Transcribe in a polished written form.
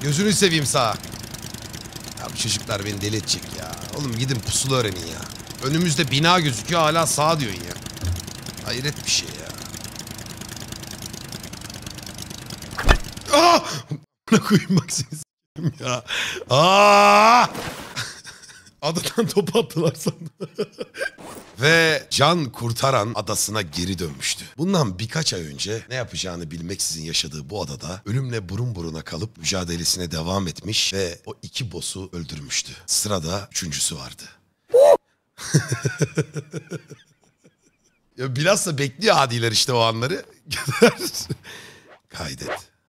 Gözünü seveyim sağa. Ya bu çocuklar beni deli edecek ya. Oğlum gidin pusula öğrenin ya. Önümüzde bina gözüküyor hala sağ diyorsun ya. Hayret bir şey ya. Aa! Buna koyayım bak seni s**tim ya. Aa! Adadan top attılar sandım. Ve can kurtaran adasına geri dönmüştü. Bundan birkaç ay önce ne yapacağını bilmeksizin yaşadığı bu adada ölümle burun buruna kalıp mücadelesine devam etmiş ve o 2 boss'u öldürmüştü. Sırada 3.'sü vardı. Ya bilhassa bekliyor adiler işte o anları. Kaydet.